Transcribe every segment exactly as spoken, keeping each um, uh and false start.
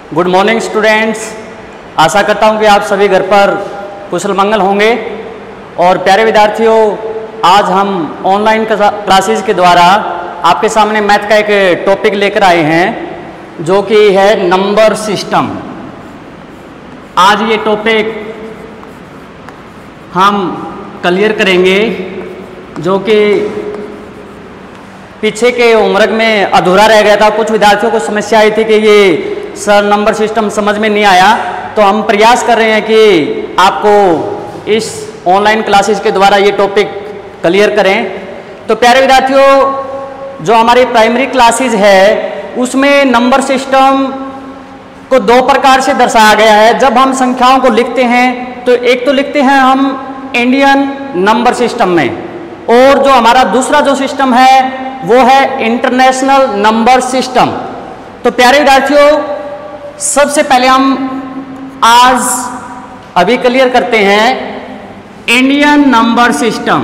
Good morning students. आशा करता हूँ कि आप सभी घर पर कुशल मंगल होंगे। और प्यारे विद्यार्थियों, आज हम ऑनलाइन क्लासेस के द्वारा आपके सामने मैथ का एक टॉपिक लेकर आए हैं जो कि है नंबर सिस्टम। आज ये टॉपिक हम क्लियर करेंगे जो कि पीछे के होमवर्क में अधूरा रह गया था। कुछ विद्यार्थियों को समस्या आई थी कि ये सर नंबर सिस्टम समझ में नहीं आया, तो हम प्रयास कर रहे हैं कि आपको इस ऑनलाइन क्लासेस के द्वारा ये टॉपिक क्लियर करें। तो प्यारे विद्यार्थियों, जो हमारी प्राइमरी क्लासेस है उसमें नंबर सिस्टम को दो प्रकार से दर्शाया गया है। जब हम संख्याओं को लिखते हैं तो एक तो लिखते हैं हम इंडियन नंबर सिस्टम में, और जो हमारा दूसरा जो सिस्टम है वो है इंटरनेशनल नंबर सिस्टम। तो प्यारे विद्यार्थियों, सबसे पहले हम आज अभी क्लियर करते हैं Indian number system.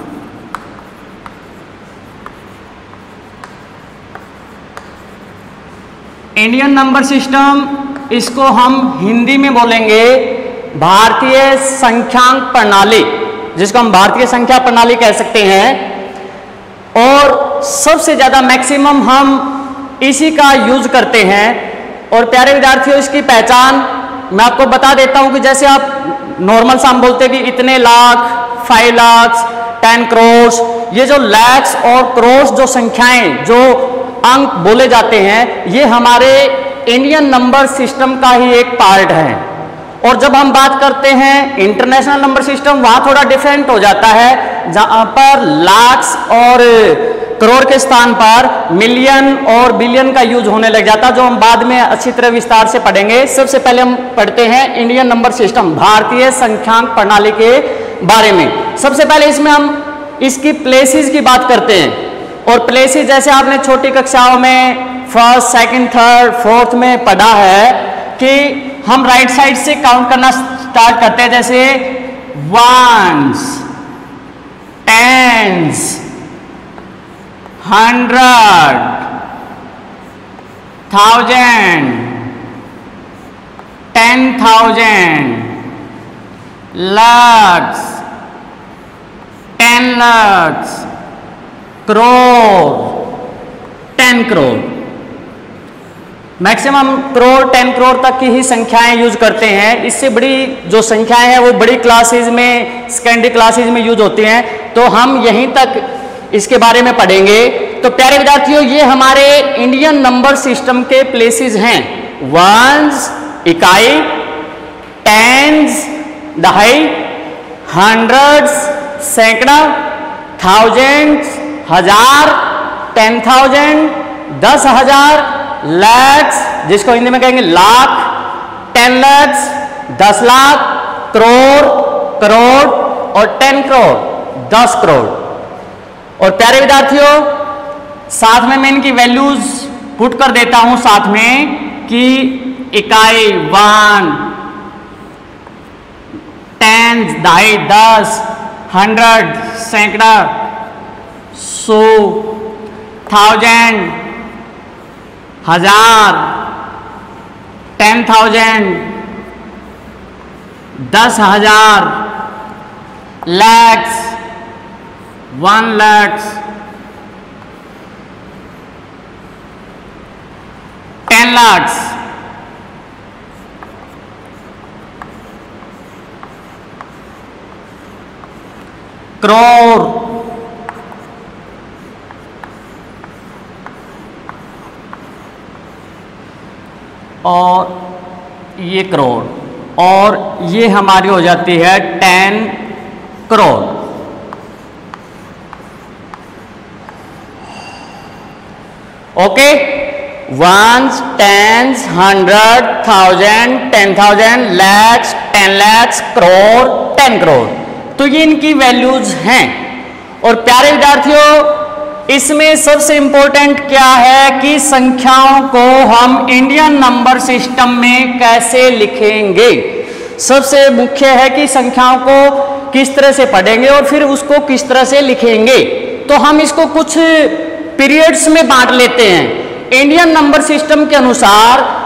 Indian number system, इसको हम हिंदी में बोलेंगे भारतीय संख्यांक प्रणाली, जिसको हम भारतीय संख्या प्रणाली कह सकते हैं। और सबसे ज़्यादा मैक्सिमम हम इसी का यूज करते हैं। और प्यारे विद्यार्थियों, इसकी पहचान मैं आपको बता देता हूं कि जैसे आप नॉर्मल सा हम बोलते हैं कि इतने लाख, फाइव लाख, टेन करोड़, ये जो लैक्स और करोड़ जो संख्याएं, जो अंक बोले जाते हैं, ये हमारे इंडियन नंबर सिस्टम का ही एक पार्ट है। और जब हम बात करते हैं इंटरनेशनल नंबर सिस्टम, वहां थोड़ा डिफरेंट हो जाता है, जहां पर लाख्स और करोड़ के स्थान पर मिलियन और बिलियन का यूज होने लग जाता है, जो हम बाद में अच्छी तरह विस्तार से पढ़ेंगे। सबसे पहले हम पढ़ते हैं इंडियन नंबर सिस्टम, भारतीय संख्यांक प्रणाली के बारे में। सबसे पहले इसमें हम इसकी प्लेसेस की बात करते हैं। और प्लेसेस जैसे आपने छोटी कक्षाओं में फर्स्ट, सेकंड, थर्ड, फोर्थ में पढ़ा है कि हम राइट साइड से काउंट करना स्टार्ट करते हैं, जैसे ones, tens, hundred, thousand, ten thousand, lakhs, ten lakhs, crore, ten crore. Maximum crore, ten crore तक की ही संख्याएं यूज करते हैं। इससे बड़ी जो संख्याएं हैं वो बड़ी क्लासेस में, सेकेंडरी क्लासेस में यूज होती हैं। तो हम यहीं तक इसके बारे में पढ़ेंगे। तो प्यारे विद्यार्थियों, ये हमारे इंडियन नंबर सिस्टम के प्लेसेस हैं। वंस इकाई, टेंस दहाई, हंड्रेड्स सैकड़ा, थाउजेंड्स हजार, टेन थाउजेंड दस हजार, लैक्स जिसको हिंदी में कहेंगे लाख, टेन लैक्स दस लाख, करोड़ करोड़ और टेन करोड़ दस करोड़। और प्यारे विद्यार्थियों, साथ में मैं इनकी वैल्यूज पुट कर देता हूं साथ में कि इकाई वन, टेन दहाई दस, हंड्रेड सैकड़ा, सौ, थाउजेंड हजार, टेन थाउजेंड दस हजार, लैक्स वन लैक्स, टेन लैक्स, करोड़, और ये करोड़, और ये हमारी हो जाती है ten crore. Okay, ones, tens, hundred, thousand, ten thousand, lakhs, ten lakhs, crore, ten crore. तो ये इनकी वैल्यूज हैं। और प्यारे विद्यार्थियों, इसमें सबसे इंपॉर्टेंट क्या है कि संख्याओं को हम इंडियन नंबर सिस्टम में कैसे लिखेंगे। सबसे मुख्य है कि संख्याओं को किस तरह से पढ़ेंगे और फिर उसको किस तरह से लिखेंगे। तो हम इसको कुछ पीरियड्स में बांट लेते हैं। इंडियन नंबर सिस्टम के अनुसार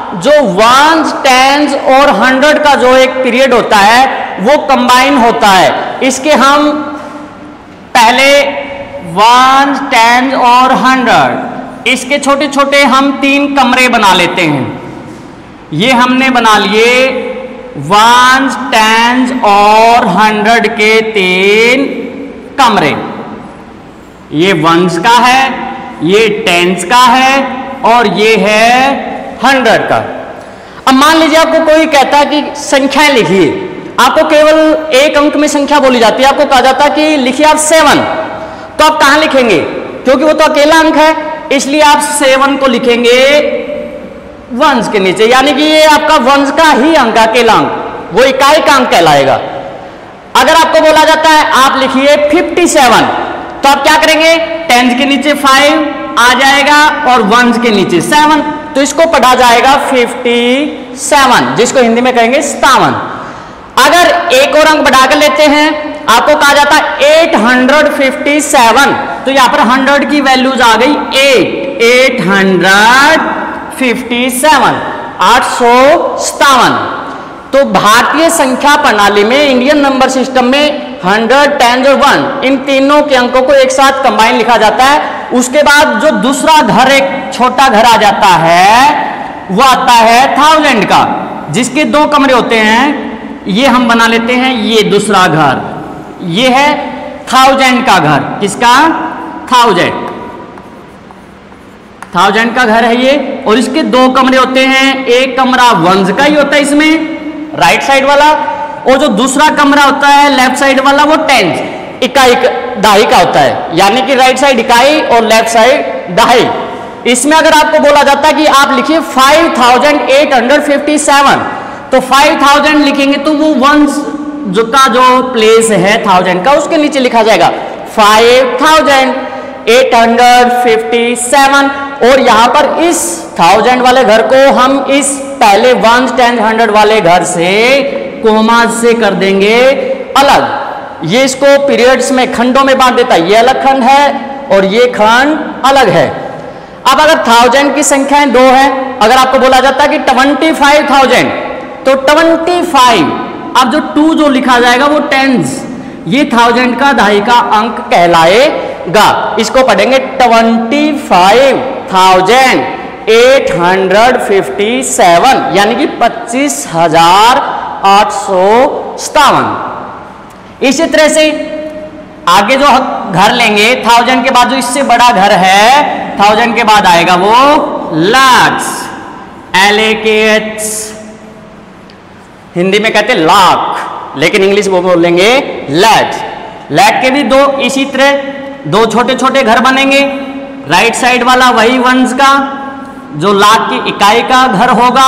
जो वंस, टेंस और हंड्रेड का जो एक पीरियड होता है वो कंबाइन होता है। इसके हम पहले वंस, टेंस और हंड्रेड, इसके छोटे छोटे हम तीन कमरे बना लेते हैं। ये हमने बना लिए वंस, टेंस और हंड्रेड के तीन कमरे। ये वंस का है, ये टेंस का है और ये है हंड्रेड का। अब मान लीजिए आपको कोई कहता है कि संख्याएं लिखिए, आपको केवल एक अंक में संख्या बोली जाती है, आपको कहा जाता है कि लिखिए आप सेवन, तो आप कहां लिखेंगे? क्योंकि वो तो अकेला अंक है, इसलिए आप सेवन को लिखेंगे वंस के नीचे, यानी कि ये आपका वंस का ही अंक, अकेला अंक, वो इकाई का अंक कहलाएगा। अगर आपको बोला जाता है आप लिखिए फिफ्टी सेवन, तो आप क्या करेंगे? टेंस के नीचे फाइव आ जाएगा और वंस के नीचे सेवन, तो इसको पढ़ा जाएगा फिफ्टी सेवन, जिसको हिंदी में कहेंगे सत्तावन। अगर एक और अंक बढ़ाकर लेते हैं, आपको कहा जाता है एट हंड्रेड फिफ्टी सेवन, तो यहां पर हंड्रेड की वैल्यूज आ गई eight, eight hundred fifty seven, आठ सौ सत्तावन। तो भारतीय संख्या प्रणाली में, इंडियन नंबर सिस्टम में हंड्रेड, टेन और वन, इन तीनों के अंकों को एक साथ कंबाइन लिखा जाता है। उसके बाद जो दूसरा घर, एक छोटा घर आ जाता है, वो आता है थाउजेंड का, जिसके दो कमरे होते हैं। ये हम बना लेते हैं, ये दूसरा घर, ये है थाउजेंड का घर। किसका? थाउजेंड, थाउजेंड का घर है ये। और इसके दो कमरे होते हैं, एक कमरा वंस का ही होता है इसमें, राइट साइड वाला, और जो दूसरा कमरा होता है लेफ्ट साइड वाला, वो टेंस, इकाई दहाई का होता है, यानी कि राइट साइड इकाई और लेफ्ट साइड दहाई। इसमें अगर आपको बोला जाता है कि आप लिखिए five thousand eight hundred fifty seven, तो फाइव थाउजेंड लिखेंगे तो वो वंस जो का जो प्लेस है थाउजेंड का, उसके नीचे लिखा जाएगा five thousand eight hundred fifty seven. और यहां पर इस थाउजेंड वाले घर को हम इस पहले वंस, टेन, हंड्रेड वाले घर से कोमा से कर देंगे अलग। ये इसको पीरियड्स में, खंडों में बांट देता है, ये अलग खंड है और ये खंड अलग है। अब अगर थाउजेंड की संख्याएं दो है, अगर आपको बोला जाता है कि ट्वेंटी फाइव थाउजेंड, तो ट्वेंटी फाइव, अब जो टू जो लिखा जाएगा वो टेंस, ये थाउजेंड का दहाई का अंक कहलाएगा। इसको पढ़ेंगे twenty five thousand eight hundred fifty seven, यानी कि पच्चीस हजार आठ सौ सत्तावन। इसी तरह से आगे जो घर लेंगे, थाउजेंड के बाद जो इससे बड़ा घर है, थाउजेंड के बाद आएगा वो लैक्स, एल ए के एच, हिंदी में कहते हैं लाख, लेकिन इंग्लिश वो बोलेंगे लैक्स। लैक के भी दो इसी तरह दो छोटे छोटे घर बनेंगे, राइट साइड वाला वही वंस का जो लाख की इकाई का घर होगा,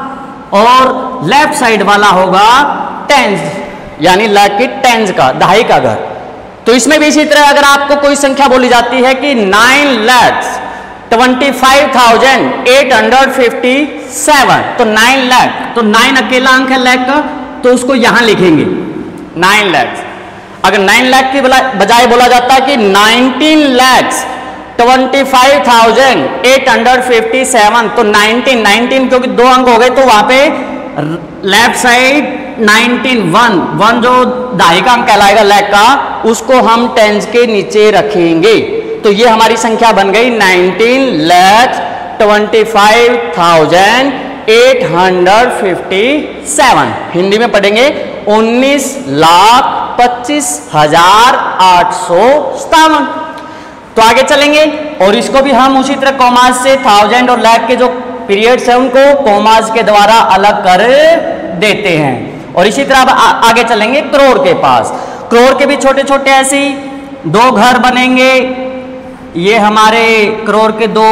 और लेफ्ट साइड वाला होगा टेंस, यानी लाख की टेंस का, दहाई का घर। तो इसमें भी इसी तरह अगर आपको कोई संख्या बोली जाती है कि nine lakhs twenty five thousand eight hundred fifty seven, तो नाइन लैख, तो नाइन अकेला अंक है लैख का, तो उसको यहां लिखेंगे नाइन लैक्स। अगर नाइन लाख की बजाय बोला जाता है कि nineteen lakhs twenty five thousand eight hundred fifty seven, तो नाइनटीन, नाइनटीन क्योंकि दो अंक हो गए, तो वहां पे left side nineteen, one, one जो दहाई का अंक कहलाएगा लैख का, उसको हम टेंस के नीचे रखेंगे। तो ये हमारी संख्या बन गई nineteen lakhs twenty five thousand eight hundred fifty seven. Hindi में पढ़ेंगे उन्नीस लाख पच्चीस हजार आठ सौ सत्तावन। तो आगे चलेंगे और इसको भी हम उसी तरह कॉमास से थाउजेंड और लाख के जो पीरियड्स है उनको कॉमास के द्वारा अलग कर देते हैं। और इसी तरह अब आगे चलेंगे करोड़ के पास। करोड़ के भी छोटे छोटे ऐसे दो घर बनेंगे। ये हमारे करोड़ के दो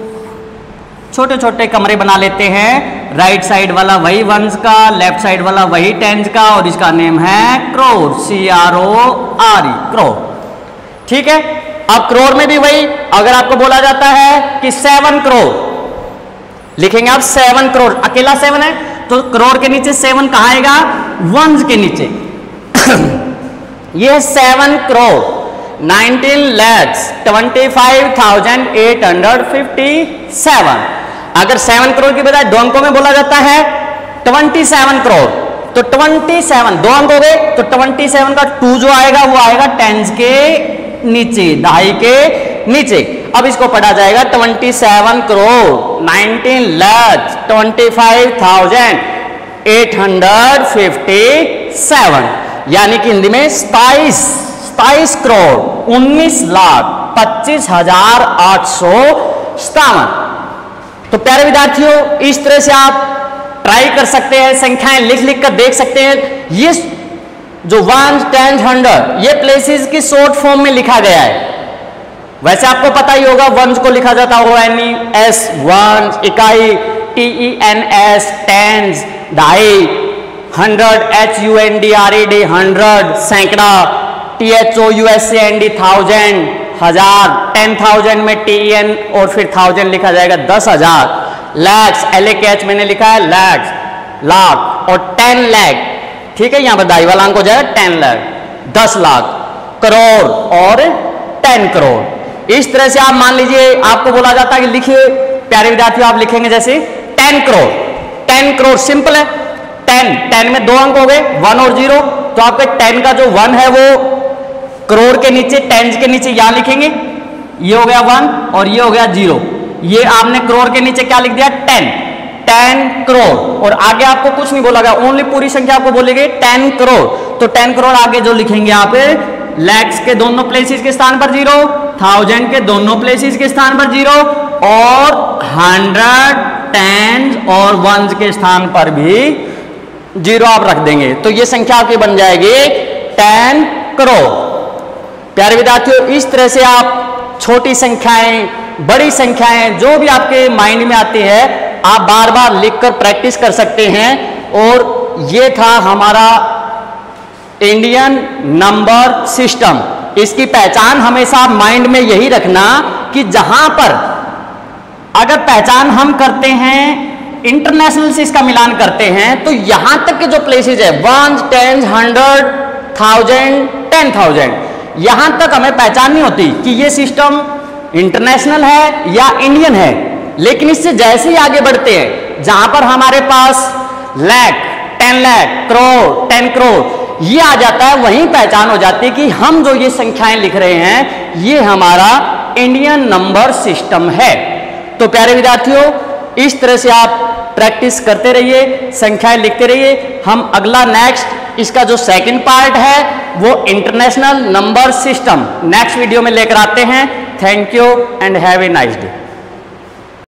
छोटे छोटे कमरे बना लेते हैं। राइट साइड वाला वही वंस का, लेफ्ट साइड वाला वही टेंस का, और इसका नेम है crore, C R O R E, crore. ठीक है। अब करोड़ में भी वही, अगर आपको बोला जाता है कि सेवन करोड़, लिखेंगे आप सेवन करोड़, अकेला सेवन है तो करोड़ के नीचे सेवन कहाँ आएगा? वंस के नीचे। ये seven crore nineteen lakhs twenty five thousand eight hundred fifty seven. अगर सेवन करोड़ की बजाय दो अंकों में बोला जाता है ट्वेंटी सेवन करोड़, तो ट्वेंटी सेवन दो अंक हो गए, तो ट्वेंटी सेवन का टू जो आएगा वो आएगा टेंस के नीचे, दहाई के नीचे। अब इसको पढ़ा जाएगा twenty seven crore nineteen lakh twenty five thousand eight hundred fifty seven, यानी कि हिंदी में सताइस सताइस करोड़ उन्नीस लाख पच्चीस हजार आठ सौ सतावन। तो प्यारे विद्यार्थियों, इस तरह से आप ट्राई कर सकते हैं, संख्याएं लिख लिख कर देख सकते हैं। ये जो वन टेन हंड्रेड ये प्लेसेस की शॉर्ट फॉर्म में लिखा गया है। वैसे आपको पता ही होगा वंस को लिखा जाता होगा एन ई एस वन, इकाई T E N S, tens ढाई, hundred H U N D R E D hundred, सैकड़ा T H O U S A N D thousand, हजार, टेन थाउजेंड में टी ई एन और फिर thousand लिखा जाएगा दस हजार, लैक्स एल ए के एच मैंने लिखा है लैक्स लाख, और टेन लैख, ठीक है, यहां पर दाई वाला अंक हो जाएगा टेन लाख, दस लाख, करोड़ और टेन करोड़। इस तरह से आप मान लीजिए आपको बोला जाता है कि लिखिए प्यारे विद्यार्थियों, आप लिखेंगे जैसे ten crore, ten crore simple है, टेन टेन में दो अंक हो गए वन और जीरो, तो आपके टेन का जो वन है वो करोड़ के नीचे टेंस के नीचे यहां लिखेंगे, ये हो गया वन और ये हो गया जीरो, ये आपने करोड़ के नीचे क्या लिख दिया टेन, टेन करोड़, और आगे आपको कुछ नहीं बोला गया, ओनली पूरी संख्या आपको बोलेगी टेन करोड़, तो टेन करोड़ आगे जो लिखेंगे यहाँ पे लैक्स के दोनों प्लेसेस के स्थान पर जीरो, थाउजेंड के दोनों प्लेसेस के स्थान पर जीरो, और हंड्रेड टेन और वंस के स्थान पर भी जीरो आप रख देंगे, तो ये संख्या आपकी बन जाएगी टेन करोड़। प्यारे विद्यार्थियों, इस तरह से आप छोटी संख्याएं, बड़ी संख्याएं, जो भी आपके माइंड में आती है आप बार बार लिखकर प्रैक्टिस कर सकते हैं। और ये था हमारा इंडियन नंबर सिस्टम। इसकी पहचान हमेशा माइंड में यही रखना कि जहां पर अगर पहचान हम करते हैं, इंटरनेशनल से इसका मिलान करते हैं, तो यहां तक के जो प्लेसेस है one, ten, hundred, thousand, ten thousand, यहां तक हमें पहचान नहीं होती कि ये सिस्टम इंटरनेशनल है या इंडियन है। लेकिन इससे जैसे ही आगे बढ़ते हैं, जहां पर हमारे पास लैख, टेन लैख, करोड़, टेन करोड़ ये आ जाता है, वहीं पहचान हो जाती है कि हम जो ये संख्याएं लिख रहे हैं ये हमारा इंडियन नंबर सिस्टम है। तो प्यारे विद्यार्थियों, इस तरह से आप प्रैक्टिस करते रहिए, संख्याएं लिखते रहिए। हम अगला नेक्स्ट इसका जो सेकंड पार्ट है वो international number system next video में लेकर आते हैं। Thank you and have a nice day.